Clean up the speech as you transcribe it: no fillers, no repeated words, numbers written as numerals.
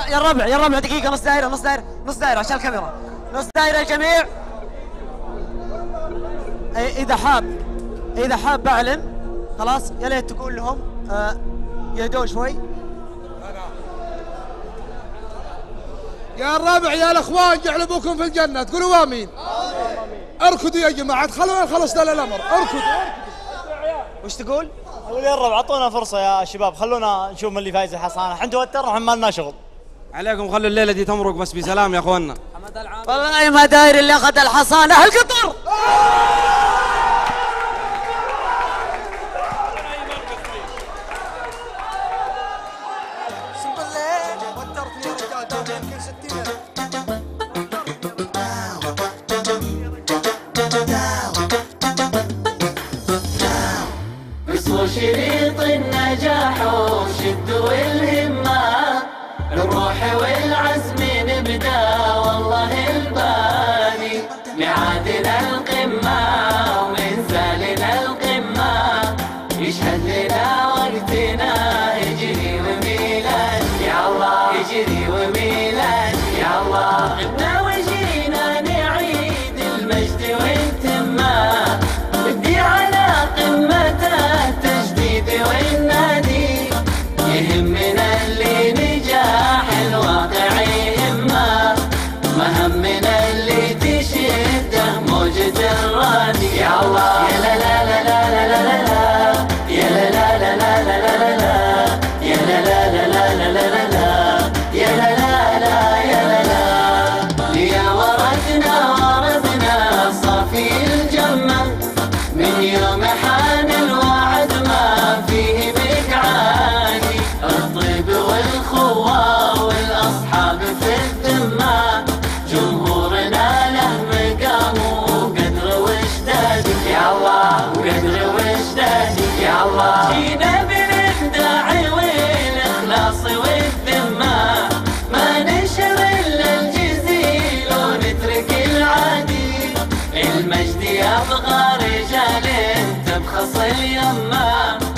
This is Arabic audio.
يا الربع دقيقة، نص دائرة عشان الكاميرا، نص دائرة الجميع. إذا حاب أعلن خلاص يا ليت تقول لهم يهدون شوي. يا الربع يا الاخوان جعل ابوكم في الجنة، تقولوا امين. اركضوا يا جماعة، خلونا نخلص الامر، اركضوا. وش تقول؟ اقول يا الربع اعطونا فرصة يا شباب، خلونا نشوف من اللي فايز الحصانة، احنا توتر واحنا ما لنا شغل. عليكم خلوا الليلة دي تمرق بس بسلام يا اخواننا. والله ما داير اللي اخذ الحصانة القطر. شريط النجاح وشدوا الهمة، الروح والعزم نبدا والله الباني، ميعادنا القمة ومن سالنا القمة، يشهد لنا وقتنا يجري وميلاد يا الله، يجري وميلاد يا الله، غبنا وجينا نعيد المجد والتمة، بدي على قمته والنادي، يهمنا اللي نجاح الواقع يهمه، ما همنا اللي تشده موجة الرادي يا الله، يا لا لا لا لا لا لا لا، يا لا لا لا لا لا لا لا، يا لا لا لا لا لا لا لا، يا لا لا لا يا لا لا، يا ورثنا صافي الجمة، من يوم حان الوعد ما فيه بك عاني، الطيب والخوة والأصحاب في الذمة، جمهورنا له مقام وقدر وجداد يا الله، وقدر وجداد يا الله، جينا بالإبداع والإخلاص والذمة، ما ننشر إلا الجزيل ونترك العادي، المجد يبغى رجال تبخص اليمة.